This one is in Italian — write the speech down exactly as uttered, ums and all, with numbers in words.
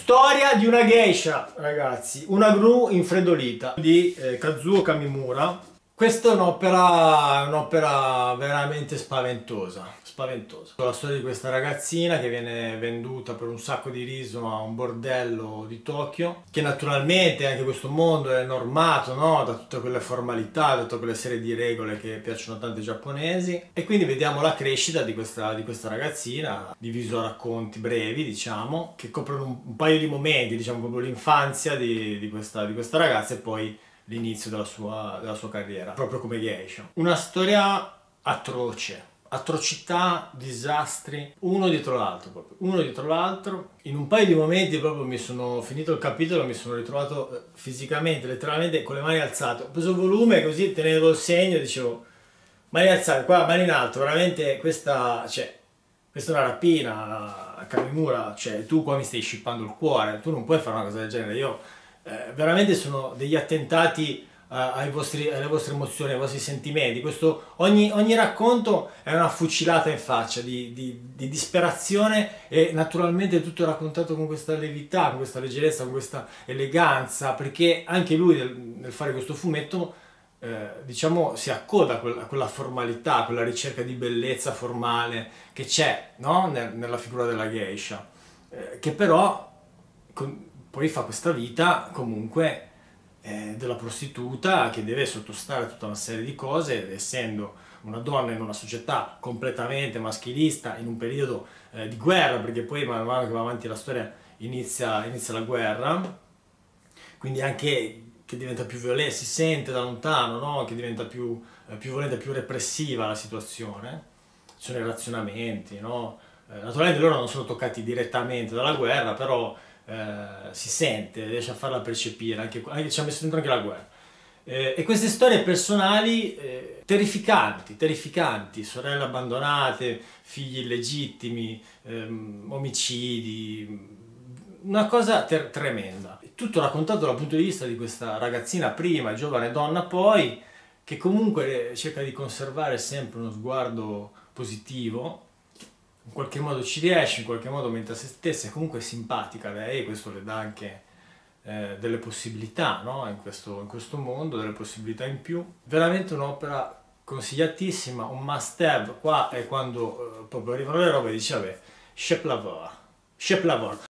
Storia di una geisha, ragazzi, una gru infreddolita di eh, Kazuo Kamimura. Questa è un'opera un'opera veramente spaventosa, spaventosa. La storia di questa ragazzina che viene venduta per un sacco di riso a un bordello di Tokyo, che naturalmente anche questo mondo è normato, no? Da tutte quelle formalità, da tutte quelle serie di regole che piacciono tanto ai giapponesi. E quindi vediamo la crescita di questa, di questa ragazzina, diviso a racconti brevi, diciamo, che coprono un, un paio di momenti, diciamo proprio l'infanzia di, di, questa, di questa ragazza e poi l'inizio della sua, della sua carriera, proprio come geisha. Una storia atroce, atrocità, disastri, uno dietro l'altro, proprio uno dietro l'altro. In un paio di momenti proprio mi sono finito il capitolo, mi sono ritrovato fisicamente, letteralmente con le mani alzate. Ho preso volume così, tenevo il segno e dicevo, mani alzate, qua, mani in alto, veramente questa, cioè, questa è una rapina, a Kamimura, cioè tu qua mi stai scippando il cuore, tu non puoi fare una cosa del genere. Io Eh, veramente sono degli attentati uh, ai vostri, alle vostre emozioni, ai vostri sentimenti. Questo, ogni, ogni racconto è una fucilata in faccia di, di, di disperazione, e naturalmente tutto raccontato con questa levità, con questa leggerezza, con questa eleganza, perché anche lui nel, nel fare questo fumetto eh, diciamo si accoda a quella, a quella formalità, a quella ricerca di bellezza formale che c'è, no? Nel, nella figura della geisha, eh, che però con, poi fa questa vita comunque eh, della prostituta che deve sottostare a tutta una serie di cose, essendo una donna in una società completamente maschilista, in un periodo eh, di guerra, perché poi man mano che va avanti la storia inizia, inizia la guerra, quindi anche che diventa più violenta, si sente da lontano, no? Che diventa più, eh, più violenta, più repressiva la situazione, ci sono i razionamenti, no? Eh, naturalmente loro non sono toccati direttamente dalla guerra, però Eh, si sente, riesce a farla percepire, anche, anche ci ha messo dentro anche la guerra. Eh, e queste storie personali eh, terrificanti, terrificanti, sorelle abbandonate, figli illegittimi, ehm, omicidi, una cosa ter- tremenda. Tutto raccontato dal punto di vista di questa ragazzina prima, giovane donna poi, che comunque cerca di conservare sempre uno sguardo positivo. In qualche modo ci riesce, in qualche modo mette a se stessa, è comunque simpatica lei, e questo le dà anche eh, delle possibilità, no? in, questo, in questo mondo, delle possibilità in più. Veramente un'opera consigliatissima, un must have. Qua è quando eh, proprio arrivano le robe e dici vabbè, chef lavora, chef lavora.